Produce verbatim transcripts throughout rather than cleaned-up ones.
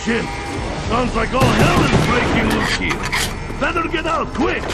ship! Sounds like all hell is breaking loose here! Better get out, quick!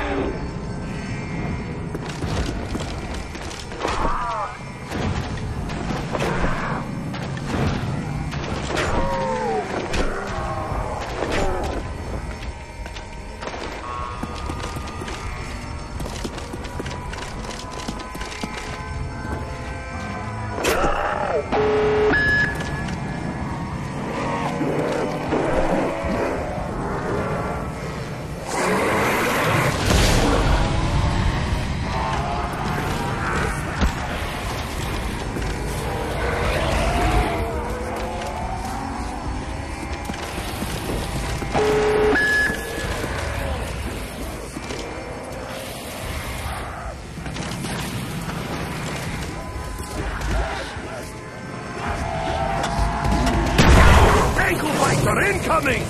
Incoming!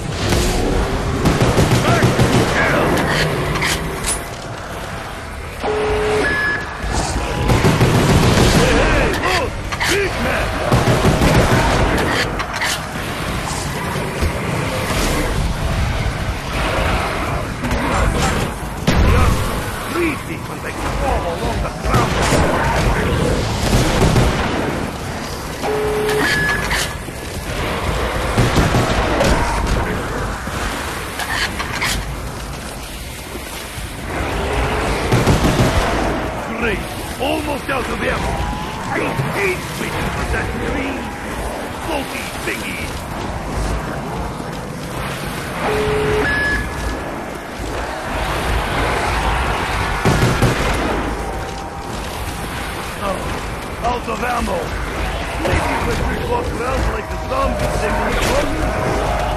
Back to hell! Hey, hey, look! Big man! They are so creepy when they crawl along the ground. Almost out of ammo. I hate waiting for that green, smoky thingy. Oh, out of ammo. Maybe if we walk around like the zombies they will